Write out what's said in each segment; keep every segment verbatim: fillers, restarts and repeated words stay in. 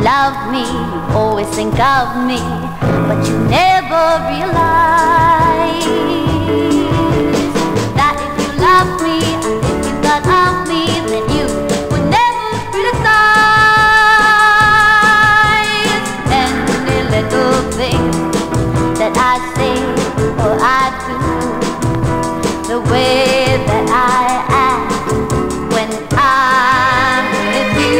love me, you always think of me, but you never realize that if you love me and if you thought of me, then you would never criticize any little thing that I say or I do, the way that I act when I'm with you.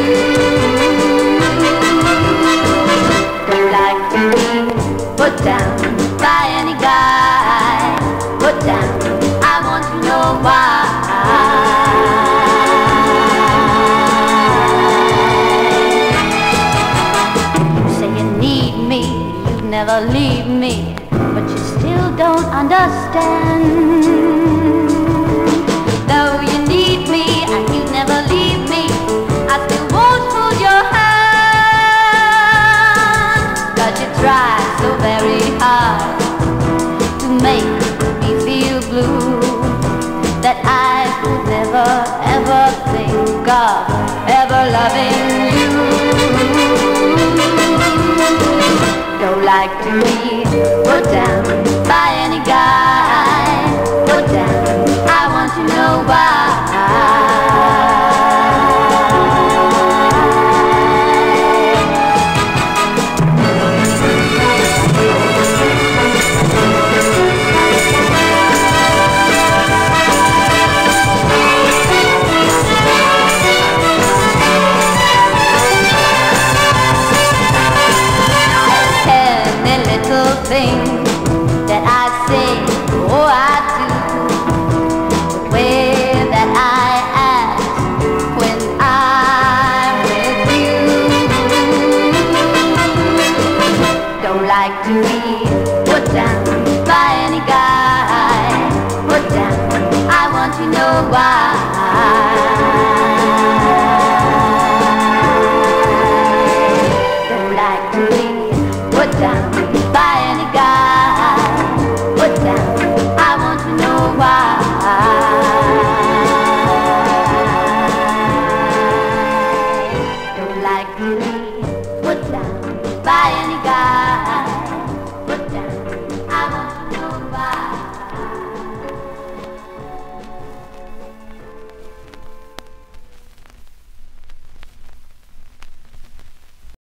Don't like to be put down by any guy, put down, I want to know why. You say you need me, you'd never leave me, but you still don't understand. Though you need me and you never leave me, I still won't hold your hand. Cause you try so very hard to make me feel blue, that I could never ever think of ever loving you. Don't like to be put down by any guy, put down, I want to know why. Any little thing that I say or I do, the way that I act when I'm with you. Don't like to be put down by any guy, put down, I want to know why.